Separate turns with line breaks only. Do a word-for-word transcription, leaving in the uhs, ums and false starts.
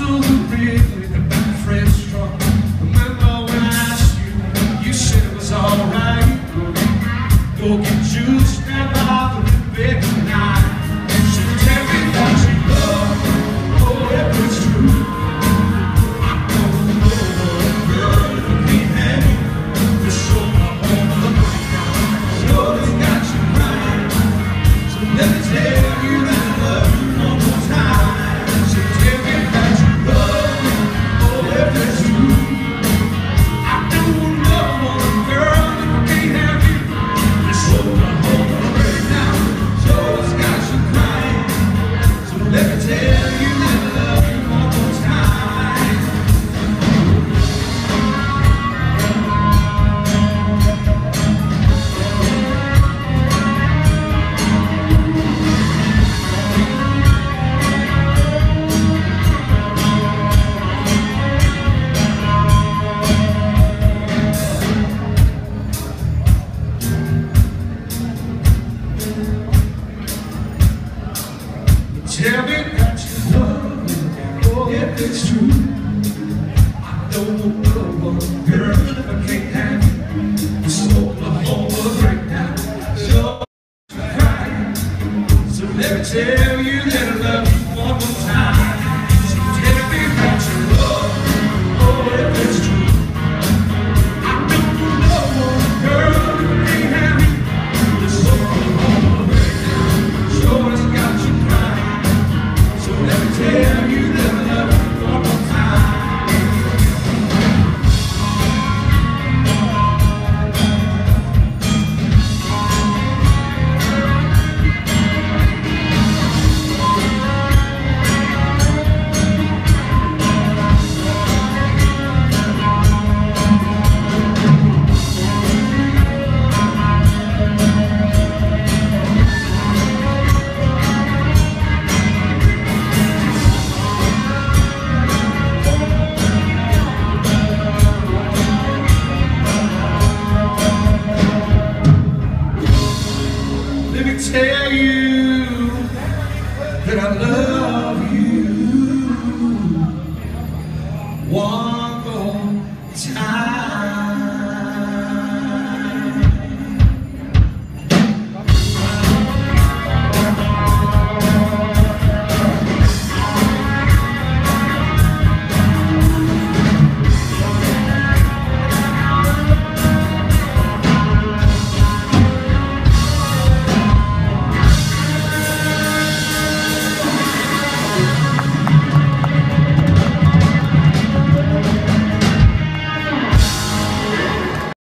to the bridge, the friend struck. Remember when I asked you, you said it was alright. Go get juice, step out of the bed tonight. So tell me that you love, oh, if it's true. I don't know, girl, if you can't have it, just show my home up right now. Sure, it's got you right. So let me tell you that I love you one more time. So tell me that you love me, oh, if it's true. I don't know, girl, if you can't have it, just show my home up right now. Sure, it's got you crying. So let me tell you that I love you one more time. Tell me that you love me, oh, if it's true.